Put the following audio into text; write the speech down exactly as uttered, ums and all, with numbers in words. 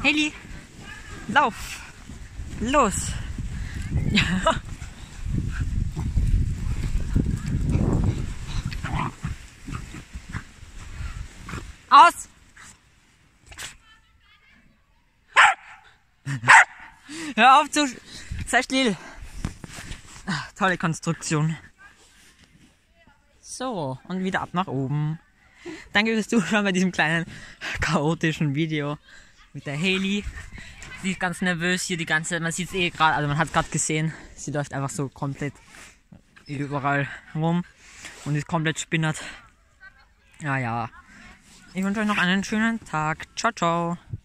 Haley, lauf! Los! Ja. Aus! Hör auf zu... Sei still! Ach, tolle Konstruktion. So, und wieder ab nach oben. Danke fürs Zuschauen bei diesem kleinen chaotischen Video mit der Haley. Sie ist ganz nervös hier, die ganze, man sieht es eh gerade, also man hat es gerade gesehen, sie läuft einfach so komplett überall rum und ist komplett spinnert. Ja, ja. Ich wünsche euch noch einen schönen Tag. Ciao, ciao.